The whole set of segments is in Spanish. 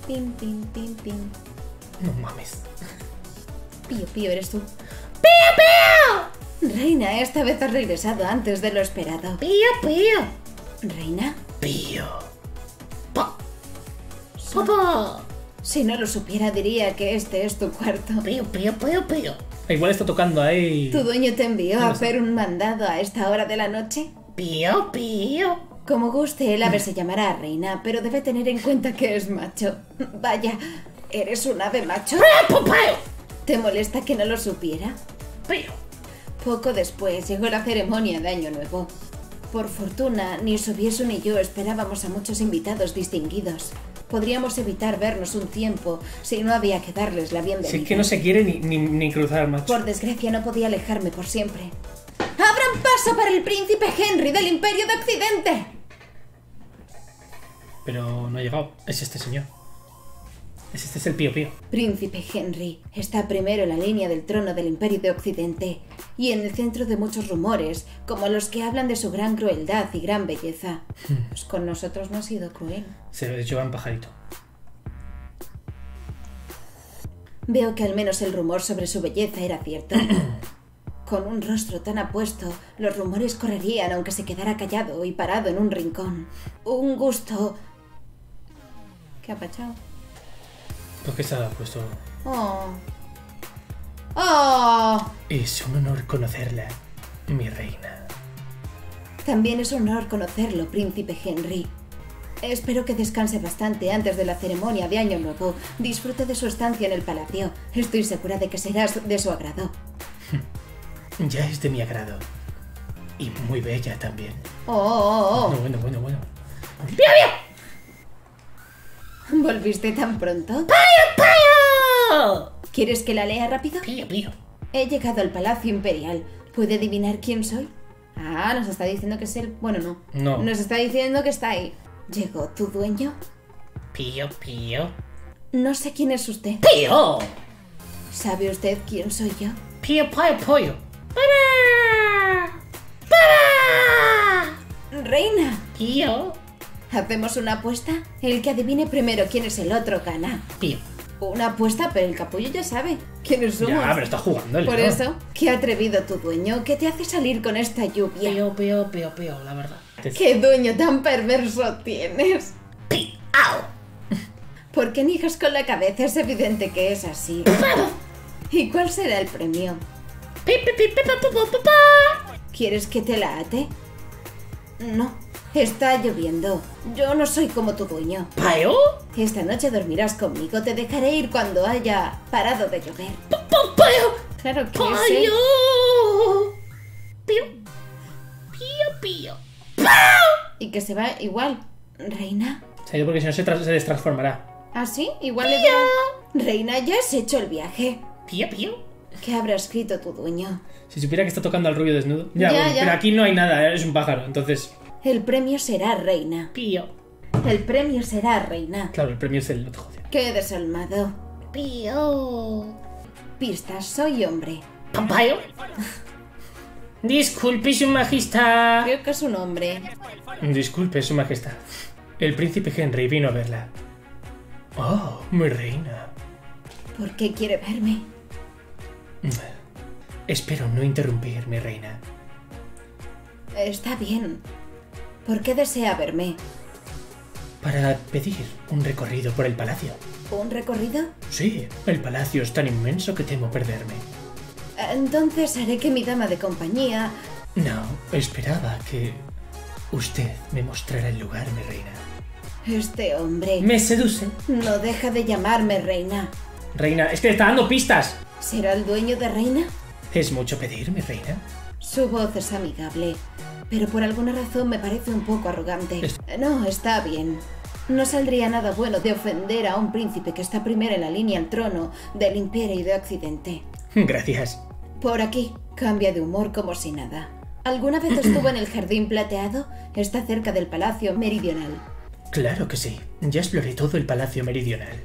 Pim, pim, pim, pim. No mames. Pío, Pío, ¿eres tú? ¡Pío, Pío! Reina, esta vez has regresado antes de lo esperado. ¡Pío, Pío! ¿Reina? Pío. ¡Papá! Si no lo supiera, diría que este es tu cuarto. Pío, Pío, Pío, Pío. Igual está tocando ahí. ¿Tu dueño te envió a No sé. hacer un mandado a esta hora de la noche? Pío, Pío. Como guste, el ave se llamará Reina, pero debe tener en cuenta que es macho. Vaya, ¿eres un ave macho? ¿Te molesta que no lo supiera? Pío. Poco después llegó la ceremonia de Año Nuevo. Por fortuna, ni Sobieso ni yo esperábamos a muchos invitados distinguidos. Podríamos evitar vernos un tiempo si no había que darles la bienvenida. Si es que no se quiere ni cruzar, macho. Por desgracia, no podía alejarme por siempre. ¡Abran paso para el príncipe Henry del Imperio de Occidente! Pero no ha llegado. Es este señor. Este es el Pío Pío. Príncipe Henry está primero en la línea del trono del Imperio de Occidente y en el centro de muchos rumores, como los que hablan de su gran crueldad y gran belleza. Pues con nosotros no ha sido cruel. Se lleva un pajarito. Veo que al menos el rumor sobre su belleza era cierto. Con un rostro tan apuesto, los rumores correrían aunque se quedara callado y parado en un rincón. Un gusto... ¿Qué ha pachado? ¿Por qué se ha puesto? ¡Oh! ¡Oh! Es un honor conocerla, mi reina. También es un honor conocerlo, príncipe Henry. Espero que descanse bastante antes de la ceremonia de Año Nuevo. Disfrute de su estancia en el palacio. Estoy segura de que será de su agrado. Ya es de mi agrado. Y muy bella también. ¡Oh! Bueno. ¿Volviste tan pronto? ¡Pío! ¿Quieres que la lea rápido? Pío. He llegado al Palacio Imperial. ¿Puede adivinar quién soy? Ah, nos está diciendo que es él. Bueno, no. No. Nos está diciendo que está ahí. ¿Llegó tu dueño? Pío. No sé quién es usted. ¡Pío! ¿Sabe usted quién soy yo? Pío. ¡Reina! Pío. ¿Hacemos una apuesta? El que adivine primero quién es el otro gana. Pío. Una apuesta, pero el capullo ya sabe quiénes somos. Ya, pero está jugando el Por león. eso, qué atrevido tu dueño, que te hace salir con esta lluvia. Pío, la verdad. ¡Qué dueño tan perverso tienes! Pío. ¿Por qué niegas con la cabeza? Es evidente que es así. ¿Y cuál será el premio? ¿Quieres que te la ate? No, está lloviendo. Yo no soy como tu dueño. ¿Pío? Esta noche dormirás conmigo. Te dejaré ir cuando haya parado de llover. Claro que sí. Pío. Y que se va igual. ¿Reina? Se ha ido porque si no se destransformará. ¿Ah, sí? Igual le digo... Reina, ya has hecho el viaje. Pío. ¿Qué habrá escrito tu dueño? Si supiera que está tocando al rubio desnudo. Ya. Pero aquí no hay nada, es un pájaro, entonces... El premio será reina. Pío. El premio será reina. Claro, el premio es el otro, joder. ¡Qué desalmado! Pío. Pistas, soy hombre. ¿Pampayo? Disculpe, su majestad. Creo que es un hombre. Disculpe, su majestad. El príncipe Henry vino a verla. Oh, mi reina. ¿Por qué quiere verme? Espero no interrumpir, mi reina. Está bien. ¿Por qué desea verme? Para pedir un recorrido por el palacio. ¿Un recorrido? Sí, el palacio es tan inmenso que temo perderme. Entonces haré que mi dama de compañía... No, esperaba que usted me mostrara el lugar, mi reina. Este hombre Me seduce. no deja de llamarme reina. Reina, es que le está dando pistas. ¿Será el dueño de reina? ¿Es mucho pedir, mi reina? Su voz es amigable, pero por alguna razón me parece un poco arrogante. No, está bien. No saldría nada bueno de ofender a un príncipe que está primero en la línea al trono del Imperio de Occidente. Gracias. Por aquí, cambia de humor como si nada. ¿Alguna vez estuvo en el Jardín Plateado? Está cerca del Palacio Meridional. Claro que sí. Ya exploré todo el Palacio Meridional.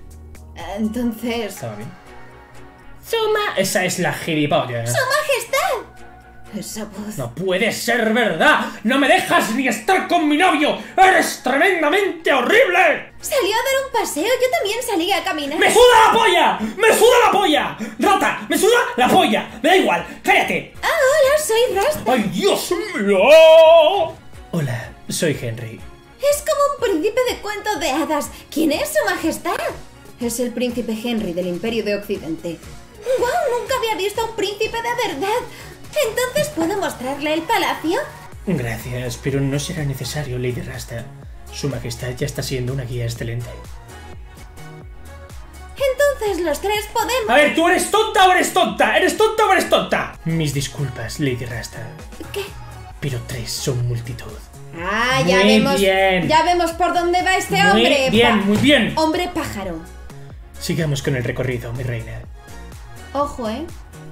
Entonces... ¿Estaba bien? Esa es la gilipollas. ¡Su Majestad! Esa voz... ¡No puede ser verdad! ¡No me dejas ni estar con mi novio! ¡Eres tremendamente horrible! Salió a dar un paseo, yo también salí a caminar. ¡Me suda la polla! ¡Me suda la polla! ¡Rata! ¡Me suda la polla! ¡Me da igual! ¡Cállate! Ah, hola, soy Rasta. ¡Ay, Dios mío! Hola, soy Henry. Es como un príncipe de cuentos de hadas. ¿Quién es su majestad? Es el príncipe Henry del Imperio de Occidente. ¡Wow! Nunca había visto a un príncipe de verdad. ¿Entonces puedo mostrarle el palacio? Gracias, pero no será necesario, Lady Rasta. Su majestad ya está siendo una guía excelente. Entonces los tres podemos... A ver, ¿tú eres tonta o eres tonta? ¿Eres tonta o eres tonta? Mis disculpas, Lady Rasta. ¿Qué? Pero 3 son multitud. Ah, ya Muy vemos. bien. Ya vemos por dónde va este hombre. Muy bien, muy bien. Hombre pájaro. Sigamos con el recorrido, mi reina. Ojo, ¿eh?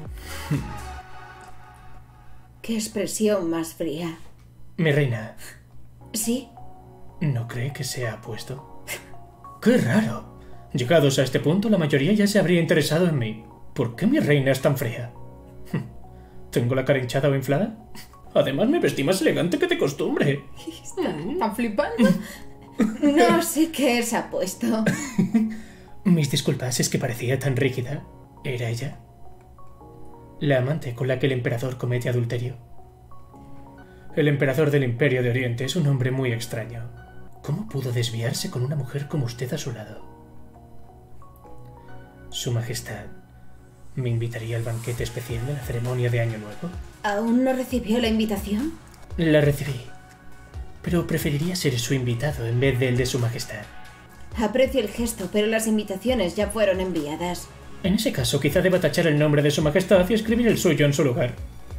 Qué expresión más fría. Mi reina, ¿Sí? ¿no cree que se ha apuesto? ¡Qué raro! Llegados a este punto, la mayoría ya se habría interesado en mí. ¿Por qué mi reina es tan fría? ¿Tengo la cara hinchada o inflada? Además, me vestí más elegante que de costumbre. ¿Están flipando? No sé qué se ha puesto. Mis disculpas, es que parecía tan rígida. ¿Era ella? La amante con la que el emperador comete adulterio. El emperador del Imperio de Oriente es un hombre muy extraño. ¿Cómo pudo desviarse con una mujer como usted a su lado? Su Majestad, ¿me invitaría al banquete especial de la ceremonia de Año Nuevo? ¿Aún no recibió la invitación? La recibí, pero preferiría ser su invitado en vez del de Su Majestad. Aprecio el gesto, pero las invitaciones ya fueron enviadas. En ese caso, quizá deba tachar el nombre de Su Majestad y escribir el suyo en su lugar.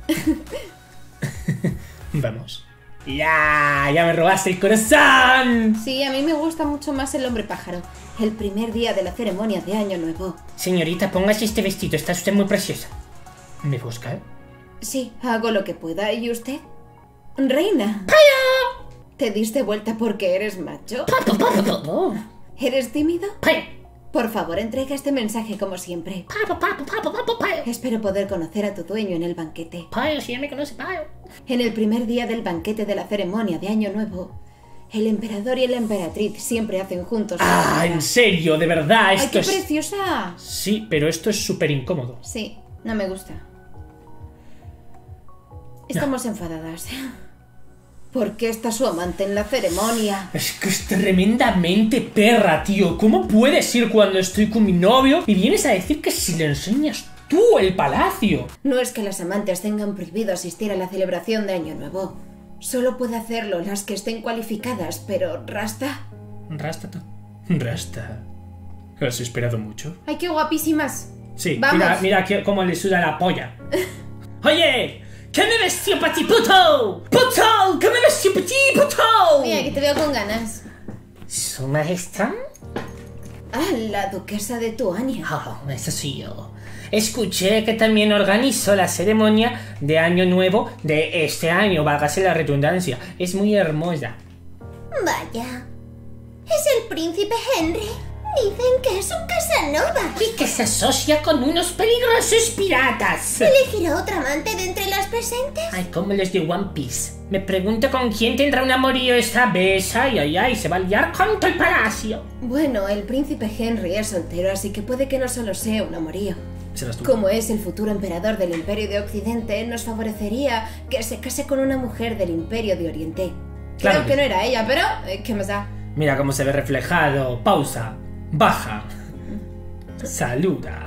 Vamos. ¡Ya! ¡Ya me robaste el corazón! Sí, a mí me gusta mucho más el hombre pájaro. El primer día de la ceremonia de Año Nuevo. Señorita, póngase este vestido, está usted muy preciosa. ¿Me busca? Sí, hago lo que pueda. ¿Y usted? Reina. ¡Paya! ¿Te diste vuelta porque eres macho? Oh. ¿Eres tímido? ¡Paya! Por favor, entrega este mensaje como siempre. Espero poder conocer a tu dueño en el banquete. ¡Paya, si ya me conoce, paya! En el primer día del banquete de la ceremonia de Año Nuevo, el emperador y la emperatriz siempre hacen juntos... ¡Ah, en serio! De verdad, ¡Ay, esto qué es... preciosa! Sí, pero esto es súper incómodo. Sí, no me gusta. Estamos enfadadas. ¿Por qué está su amante en la ceremonia? Es que es tremendamente perra, tío. ¿Cómo puedes ir cuando estoy con mi novio y vienes a decir que si le enseñas tú el palacio? No es que las amantes tengan prohibido asistir a la celebración de Año Nuevo. Solo puede hacerlo las que estén cualificadas, pero ¿Rasta? Rasta. ¿Has esperado mucho? ¡Ay, qué guapísimas! Sí, ¡Vamos! mira cómo le suda la polla. ¡Oye! ¿Qué me vestió para ti, puto? ¡Puto! ¿Qué me vestió para ti, puto? Mira, que te veo con ganas. ¿Su majestad? Ah, la duquesa de Tuania. Oh, eso sí yo. Escuché que también organizó la ceremonia de Año Nuevo de este año, válgase la redundancia. Es muy hermosa. Vaya. ¿Es el príncipe Henry? Dicen que es un Casanova. Y que se asocia con unos peligrosos piratas. ¿Elegirá otra amante de entre las presentes? Ay, como los de One Piece. Me pregunto con quién tendrá un amorío esta vez. Ay, se va a liar con todo el palacio. Bueno, el príncipe Henry es soltero, así que puede que no solo sea un amorío. Serás tú. Como es el futuro emperador del Imperio de Occidente, nos favorecería que se case con una mujer del Imperio de Oriente. Creo Claro que no era ella, pero ¿qué más da? Mira cómo se ve reflejado. Pausa. Baja. Saluda.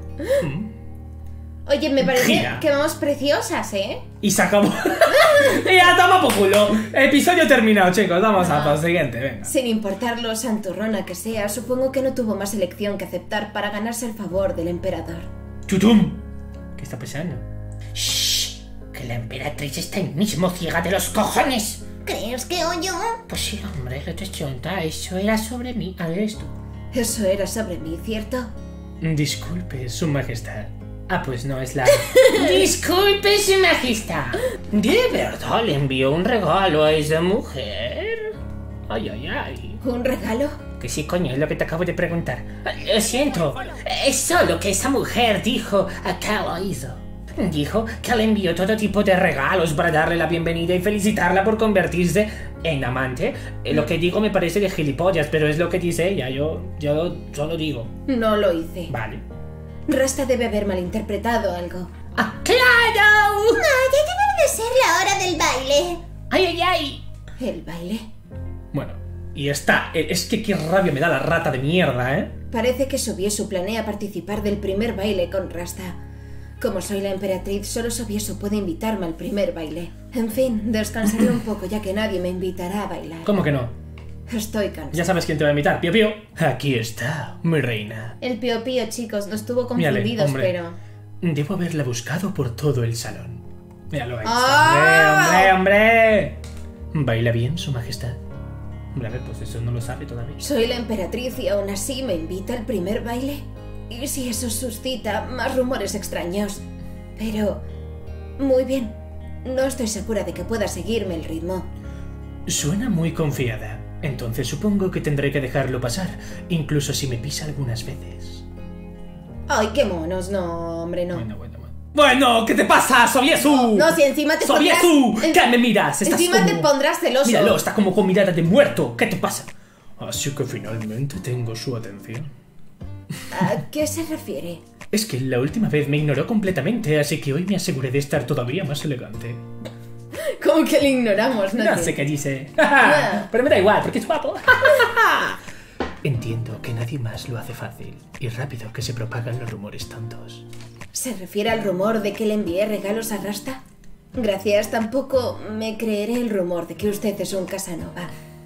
Oye, me parece Gira. que vamos preciosas, ¿eh? Y se acabó. Ya, toma por culo. Episodio terminado, chicos. Vamos a por el siguiente, venga. Sin importar lo santurrona que sea, supongo que no tuvo más elección que aceptar para ganarse el favor del emperador. ¡Tutum! ¿Qué está pasando? ¡Shh! Que la emperatriz está ahí mismo ciega de los cojones. ¿Crees que oyó? Pues sí, hombre, que te chonta. Eso era sobre mí. A ver esto. Eso era sobre mí, ¿cierto? Disculpe, su majestad. Ah, pues no, es la... Disculpe, su majestad. ¿De verdad le envió un regalo a esa mujer? Ay. ¿Un regalo? Que sí, coño, es lo que te acabo de preguntar. Lo siento. Es solo que esa mujer dijo a Caloizo. Dijo que le envió todo tipo de regalos para darle la bienvenida y felicitarla por convertirse en amante. Lo que digo me parece de gilipollas, pero es lo que dice ella. Yo solo digo. No lo hice. Vale. Rasta debe haber malinterpretado algo. ¡Ah, claro! No, ya debe de ser la hora del baile. ¡Ay, ay, ay! ¿El baile? Bueno, y está. Es que qué rabia me da la rata de mierda, ¿eh? Parece que Sobiesu planea participar del primer baile con Rasta. Como soy la emperatriz, solo Sobiesu puede invitarme al primer baile. En fin, descansaré un poco ya que nadie me invitará a bailar. ¿Cómo que no? Estoy cansada. Ya sabes quién te va a invitar, Pío Pío. Aquí está, mi reina. El Pío Pío, chicos, nos tuvo Mírale, confundidos, hombre. pero... Debo haberla buscado por todo el salón. Míralo ahí. ¡Ah! ¡Hombre! ¿Baila bien, su majestad? Hombre, a ver, pues eso no lo sabe todavía. Soy la emperatriz y aún así me invita al primer baile. ¿Y si eso suscita más rumores extraños? Pero... muy bien. No estoy segura de que pueda seguirme el ritmo. Suena muy confiada. Entonces supongo que tendré que dejarlo pasar, incluso si me pisa algunas veces. Ay, qué monos. No, hombre, no. Bueno, ¿qué te pasa, Sobiesu? No, si encima te pondrás... ¡Sobiesu! ¿Qué me miras? Estás Encima te como... pondrás celoso. Míralo, está como con mirada de muerto. ¿Qué te pasa? Así que finalmente tengo su atención. ¿A qué se refiere? Es que la última vez me ignoró completamente, así que hoy me aseguré de estar todavía más elegante. ¿Cómo que le ignoramos? No sé qué dice. Pero me da igual, porque es guapo. Entiendo que nadie más lo hace fácil y rápido que se propagan los rumores tontos. ¿Se refiere al rumor de que le envié regalos a Rasta? Gracias, tampoco me creeré el rumor de que usted es un Casanova.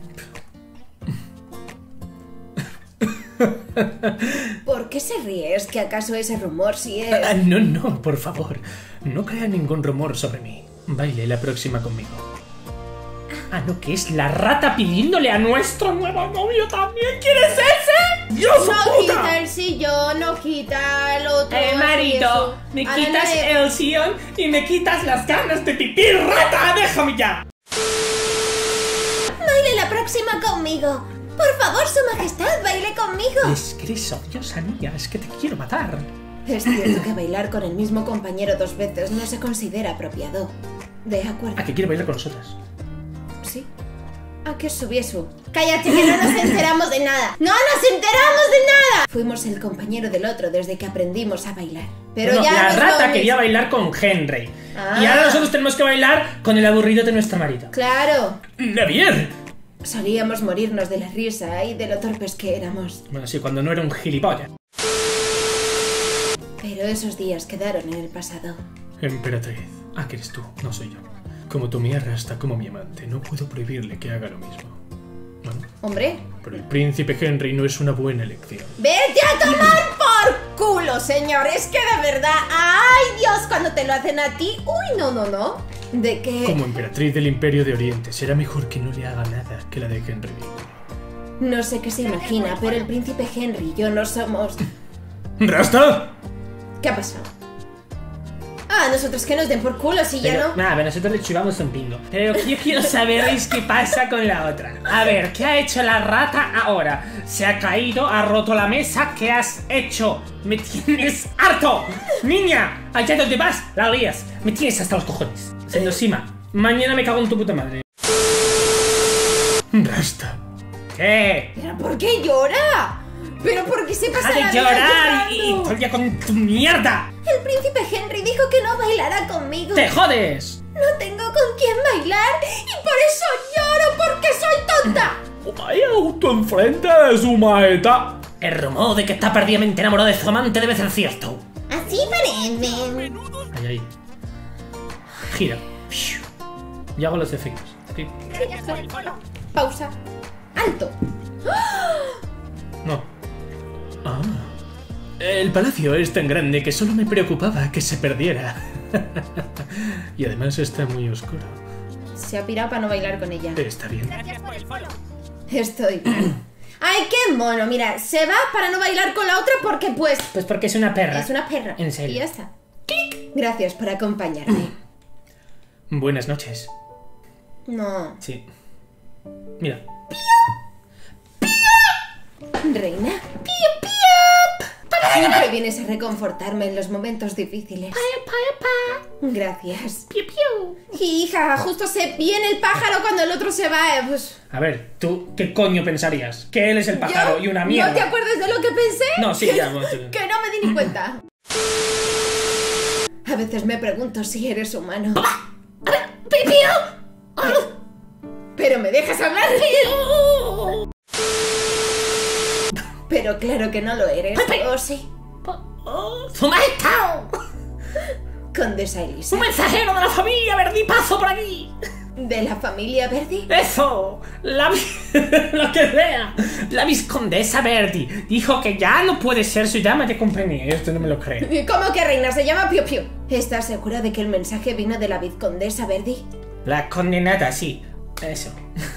¿Por qué se ríe? ¿Es que acaso ese rumor sí es...? No, por favor. No crea ningún rumor sobre mí. Baile la próxima conmigo. ¿No? Que es la rata pidiéndole a nuestro nuevo novio también. ¿Quién es ese? ¡Dios, No puta! quita el sillón, no quita el otro... Marito, me quitas el sillón y me quitas las ganas de pipí, rata. ¡Déjame ya! Baile la próxima conmigo. Por favor, su majestad, baile conmigo. Es que eres odiosa, niña. Es que te quiero matar. Es cierto que bailar con el mismo compañero 2 veces no se considera apropiado. De acuerdo. ¿A que quiere bailar con nosotras? ¿Sí? ¿A qué Sobiesu? Cállate, que no nos enteramos de nada. ¡No nos enteramos de nada! Fuimos el compañero del otro desde que aprendimos a bailar. Pero Bueno, ya la no es lo rata mismo. quería bailar con Henry. Ah. Y ahora nosotros tenemos que bailar con el aburrido de nuestra marido. ¡Claro! ¡Navier! Solíamos morirnos de la risa y de lo torpes que éramos. Bueno, sí, cuando no era un gilipollas. Pero esos días quedaron en el pasado. Emperatriz. Que eres tú, no soy yo. Como tu mi arrastra como mi amante, no puedo prohibirle que haga lo mismo. Bueno, Hombre, pero el príncipe Henry no es una buena elección. ¡Vete a tomar por culo, señor! Es que de verdad... ¡Ay, Dios! Cuando te lo hacen a ti... ¡Uy, no, no, no! ¿de qué? Como emperatriz del Imperio de Oriente, será mejor que no le haga nada que la de Henry. No sé qué se imagina, pero el príncipe Henry y yo no somos... ¡Rasta! ¿Qué ha pasado? Nosotros que nos den por culo, si ya no... Nada, nosotros le chivamos un pingo. Pero yo quiero saber qué pasa con la otra. A ver, ¿qué ha hecho la rata ahora? Se ha caído, ha roto la mesa. ¿Qué has hecho? ¡Me tienes harto! ¡Niña! Allá donde vas, la lías. Me tienes hasta los cojones. Sendosima, mañana me cago en tu puta madre. Rasta. ¿Qué? ¿Pero por qué llora? ¿Pero por qué se pasa ¡Deja la de vida llorar y llorando? todo el día con tu mierda! El príncipe Henry dijo que no bailara conmigo. ¡Te jodes! No tengo con quién bailar y por eso lloro, porque soy tonta. ¡Vaya autoenfrente de su majestad! El rumor de que está perdidamente enamorado de su amante debe ser cierto. Así parece. Ahí, ahí. Gira. Y hago los efectos. ¿Sí? Pausa. ¡Alto! No. El palacio es tan grande que solo me preocupaba que se perdiera. Y además está muy oscuro. Se ha pirado para no bailar con ella. Está bien. Estoy bien. ¡Ay, qué mono! Mira, se va para no bailar con la otra porque pues... Pues porque es una perra. Es una perra. En serio. Y ya está. ¡Clic! Gracias por acompañarme. Buenas noches. No. Sí. Mira. Reina. Siempre vienes a reconfortarme en los momentos difíciles. Gracias. Piu, piu. Hija, justo se viene el pájaro cuando el otro se va, pues... A ver, ¿tú qué coño pensarías? Que él es el pájaro y una mierda. ¿No te acuerdas de lo que pensé? No, sí, ya. Que no me di ni cuenta. A veces me pregunto si eres humano. ¿Pero me dejas hablar? Pero claro que no lo eres. ¿O sí? ¡Zumaitao! Condesa Elisa. ¡Un mensajero de la familia Verdi! ¡Paso por aquí! ¿De la familia Verdi? ¡Eso! Lo que sea. La viscondesa Verdi dijo que ya no puede ser su dama de compañía. Esto no me lo creo. ¿Cómo que reina? Se llama Piu Piu. ¿Estás segura de que el mensaje vino de la vizcondesa Verdi? La condenada, sí. Eso.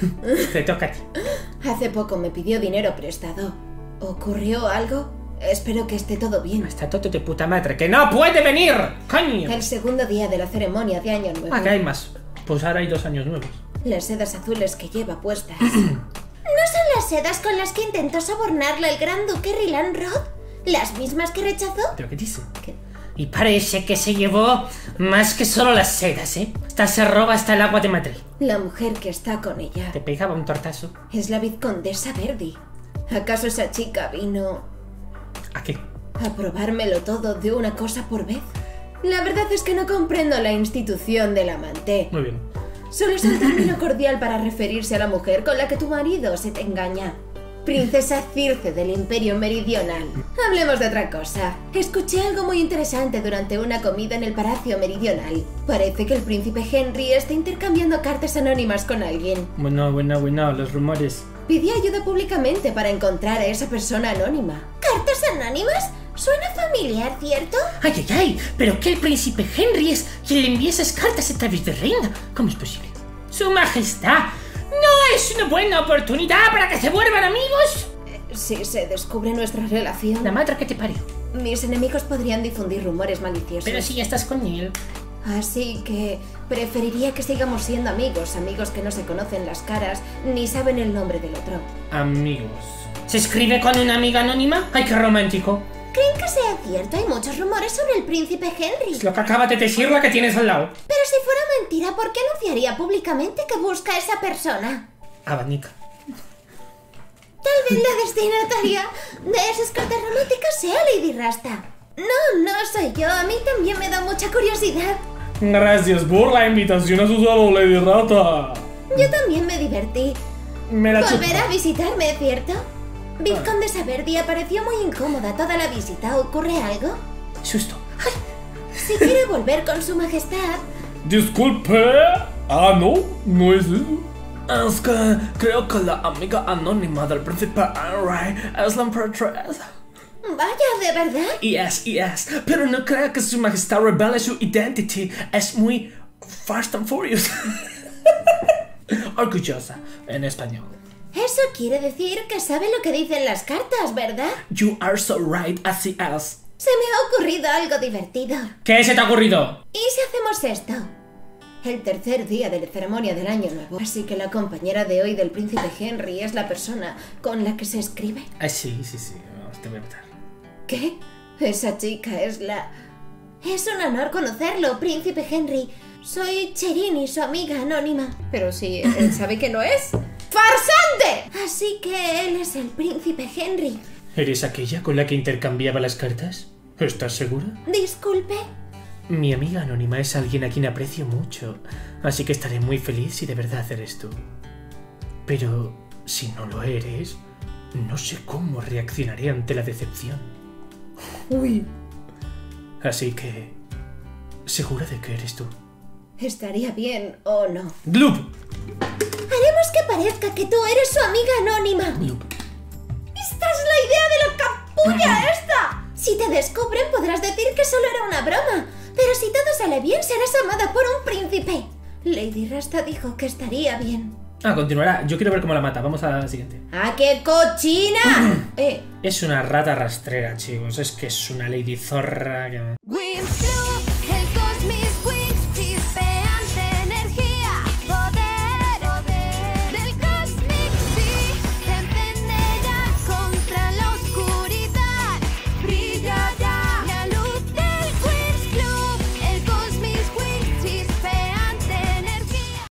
Te toca a ti. Hace poco me pidió dinero prestado. ¿Ocurrió algo? Espero que esté todo bien. Está todo de puta madre. ¡Que no puede venir! ¡Coño! El segundo día de la ceremonia de Año Nuevo. Acá hay más. Pues ahora hay 2 años nuevos. Las sedas azules que lleva puestas. ¿No son las sedas con las que intentó sobornarlo el gran duque Rylan Rod? ¿Las mismas que rechazó? ¿Pero qué dice? ¿Qué? Y parece que se llevó más que solo las sedas, ¿eh? Hasta se roba hasta el agua de Madrid. La mujer que está con ella Te pegaba un tortazo. es la vizcondesa Verdi. ¿Acaso esa chica vino ¿A qué? a probármelo todo de una cosa por vez? La verdad es que no comprendo la institución del amante. Muy bien. Solo es un término cordial para referirse a la mujer con la que tu marido se te engaña. Princesa Circe del Imperio Meridional. Hablemos de otra cosa. Escuché algo muy interesante durante una comida en el Palacio Meridional. Parece que el príncipe Henry está intercambiando cartas anónimas con alguien. Bueno, los rumores. Pidió ayuda públicamente para encontrar a esa persona anónima. ¿Cartas anónimas? Suena familiar, ¿cierto? ¡Ay, ay, ay! ¿Pero que el príncipe Henry es quien le envía esas cartas a través de reina? ¿Cómo es posible? ¡Su majestad! ¿No es una buena oportunidad para que se vuelvan amigos? Si se descubre nuestra relación, La madre que te parió. mis enemigos podrían difundir rumores maliciosos. Pero si ya estás con él. Así que preferiría que sigamos siendo amigos, amigos que no se conocen las caras ni saben el nombre del otro. Amigos. ¿Se escribe con una amiga anónima? ¡Ay, qué romántico! ¿Creen que sea cierto? Hay muchos rumores sobre el príncipe Henry. Es lo que acaba de decir la que tienes al lado. Pero si fuera mentira, ¿por qué anunciaría públicamente que busca a esa persona? Abanica. Tal vez la destinataria de esas cartas románticas sea Lady Rasta. No soy yo. A mí también me da mucha curiosidad. Gracias por la invitación a su salón, Lady Rata. Yo también me divertí. Me la chupo. Volver a visitarme, ¿cierto? Vizcondesa Verdi apareció muy incómoda toda la visita. ¿Ocurre algo? Susto. Si quiere volver con su majestad... Disculpe. No es eso. Es que creo que la amiga anónima del príncipe Henry es la emperatriz. Vaya, ¿de verdad? Yes. Pero no creo que su majestad revele su identity. Es muy Fast and Furious. Orgullosa, en español. Eso quiere decir que sabe lo que dicen las cartas, ¿verdad? You are so right, así es. Se me ha ocurrido algo divertido. ¿Qué se te ha ocurrido? ¿Y si hacemos esto? El tercer día de la ceremonia del Año Nuevo. Así que la compañera de hoy del príncipe Henry es la persona con la que se escribe. Sí. Te voy a matar. ¿Qué? Esa chica es la... Es un honor conocerlo, príncipe Henry. Soy Cherini, su amiga anónima. Pero si él sabe que no es... ¡Farsante! Así que él es el príncipe Henry. ¿Eres aquella con la que intercambiaba las cartas? ¿Estás segura? Disculpe. Mi amiga anónima es alguien a quien aprecio mucho, así que estaré muy feliz si de verdad eres tú. Pero si no lo eres, no sé cómo reaccionaré ante la decepción. Uy. Así que... ¿segura de que eres tú? ¿Estaría bien o no? ¡Gloop! Haremos que parezca que tú eres su amiga anónima. ¡Gloop! ¡Esta es la idea de la capulla esta! Si te descubren podrás decir que solo era una broma. Pero si todo sale bien serás amada por un príncipe. Lady Rasta dijo que estaría bien. Continuará. Yo quiero ver cómo la mata. Vamos a la siguiente. ¡Ah, qué cochina! Es una rata rastrera, chicos. Es que es una lady zorra que...